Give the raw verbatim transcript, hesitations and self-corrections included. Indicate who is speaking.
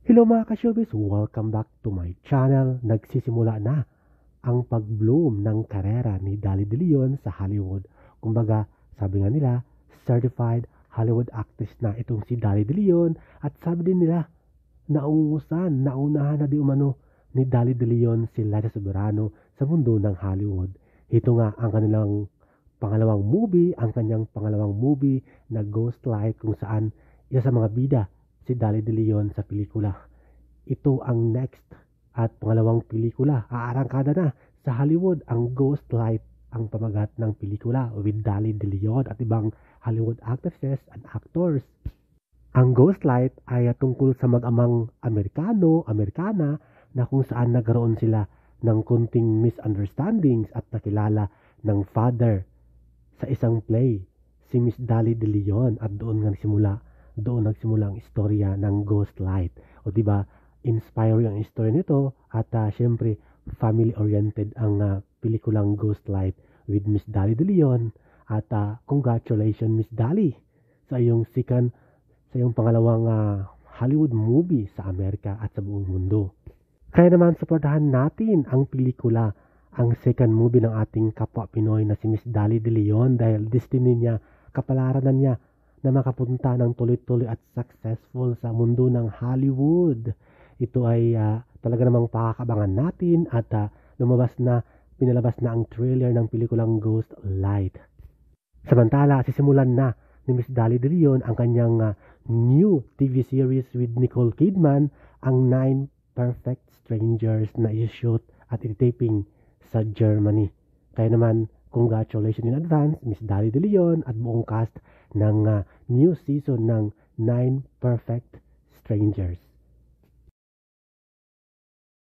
Speaker 1: Hello mga ka-showbiz! Welcome back to my channel. Nagsisimula na ang pag-bloom ng karera ni Dali De Leon sa Hollywood. Kumbaga, sabi nga nila, certified Hollywood actress na itong si Dali De Leon. At sabi din nila, naungusan, naunahan na di umano ni Dali De Leon si Liza Soberano sa mundo ng Hollywood. Ito nga ang kanilang pangalawang movie, ang kanyang pangalawang movie na Ghost Light, kung saan isa sa mga bida si Dali De Leon sa pelikula. Ito ang next at pangalawang pelikula. Aarangkada na sa Hollywood ang Ghost Light, ang pamagat ng pelikula with Dali De Leon at ibang Hollywood actresses and actors. Ang Ghost Light ay tungkol sa mag-amang Amerikano, Amerikana na kung saan nagkaroon sila ng kunting misunderstandings at nakilala ng father sa isang play, si Miss Dali De Leon, at doon nga nagsimula doon nagsimula ang istorya ng Ghost Light. O diba, inspiring ang istorya nito at uh, syempre family-oriented ang uh, pelikulang Ghost Light with Miss Dali De Leon. At uh, congratulations Miss Dali sa iyong second, sa iyong pangalawang uh, Hollywood movie sa Amerika at sa buong mundo. Kaya naman suportahan natin ang pelikula, ang second movie ng ating kapwa Pinoy na si Miss Dali De Leon, dahil destiny niya, kapalaranan niya na makapunta ng tuloy-tuloy at successful sa mundo ng Hollywood. Ito ay uh, talaga namang pakakabangan natin at uh, lumabas na, pinalabas na ang trailer ng pelikulang Ghost Light. Samantala, sisimulan na ni Miss Dali De Leon ang kanyang uh, new T V series with Nicole Kidman, ang Nine Perfect Strangers, na i-shoot at i-taping sa Germany. Kaya naman, congratulations in advance Miss Dali De Leon at buong cast ng uh, new season ng Nine Perfect Strangers.